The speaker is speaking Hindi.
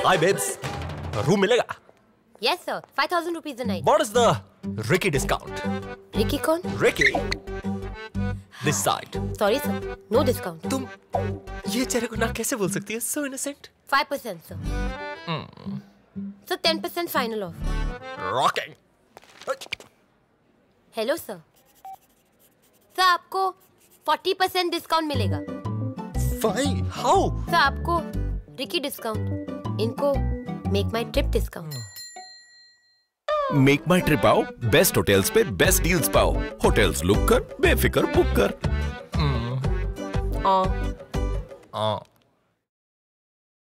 Hi babes, रूम मिलेगा? Yes sir, 5,000 rupees a night. What is the Ricky discount? Ricky कौन? Ricky, this side. Sorry sir, no discount. तुम ये चेहरे को ना कैसे बोल सकती है? So innocent. 5% sir. So 10% final off. Rocking. Hello sir. Sir आपको 40% डिस्काउंट मिलेगा. Fine. How? सर आपको रिकी डिस्काउंट, इनको Make My Trip discount. Make My Trip आओ, बेस्ट होटल्स पे बेस्ट डील्स पाओ. होटल्स बुक कर, बेफिक्र बुक कर.